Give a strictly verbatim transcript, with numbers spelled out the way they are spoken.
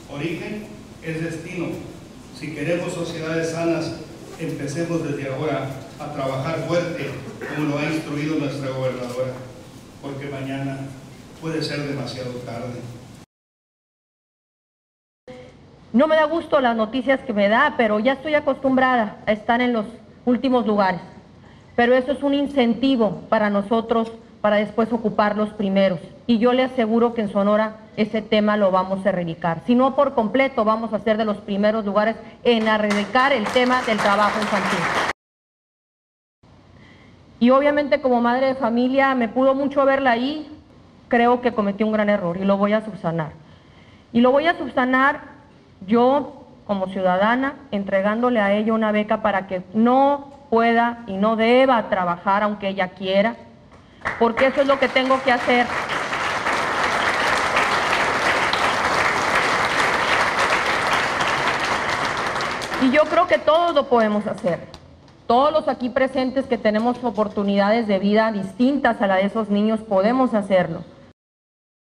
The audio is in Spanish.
Origen es destino. Si queremos sociedades sanas, empecemos desde ahora a trabajar fuerte, como lo ha instruido nuestra gobernadora, porque mañana puede ser demasiado tarde. No me da gusto las noticias que me da, pero ya estoy acostumbrada a estar en los últimos lugares. Pero eso es un incentivo para nosotros para después ocupar los primeros. Y yo le aseguro que en Sonora ese tema lo vamos a erradicar. Si no por completo, vamos a ser de los primeros lugares en erradicar el tema del trabajo infantil. Y obviamente como madre de familia me pudo mucho verla ahí, creo que cometí un gran error y lo voy a subsanar. Y lo voy a subsanar yo como ciudadana, entregándole a ella una beca para que no pueda y no deba trabajar aunque ella quiera, porque eso es lo que tengo que hacer. Y yo creo que todos lo podemos hacer. Todos los aquí presentes que tenemos oportunidades de vida distintas a la de esos niños podemos hacerlo.